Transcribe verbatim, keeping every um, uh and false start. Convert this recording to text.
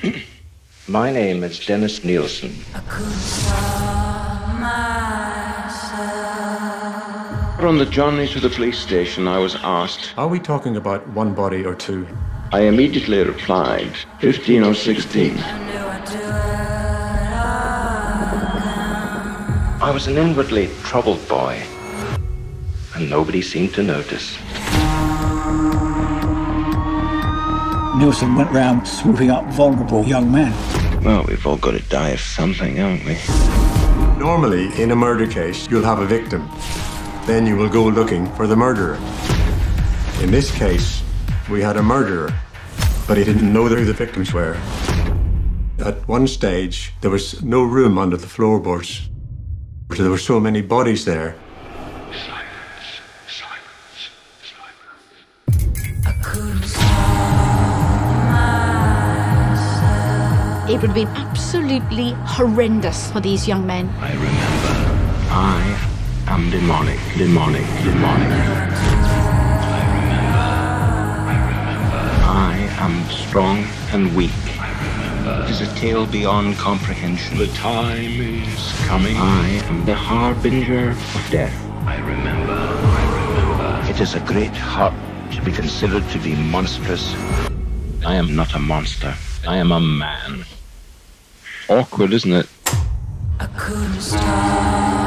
My name is Dennis Nielsen. On the journey to the police station, I was asked, are we talking about one body or two? I immediately replied, fifteen or sixteen. I was an inwardly troubled boy, and nobody seemed to notice. Nielsen went round swooping up vulnerable young men. Well, we've all got to die of something, haven't we? Normally, in a murder case, you'll have a victim. Then you will go looking for the murderer. In this case, we had a murderer, but he didn't know who the victims were. At one stage, there was no room under the floorboards. There were so many bodies there. Silence, silence, silence. It would have been absolutely horrendous for these young men. I remember. I am demonic, demonic, demonic. I remember. I remember. I am strong and weak. I remember. It is a tale beyond comprehension. The time is coming. I am the harbinger of death. I remember. I remember. It is a great hurt to be considered to be monstrous. I am not a monster. I am a man. Awkward, isn't it? I couldn't stop.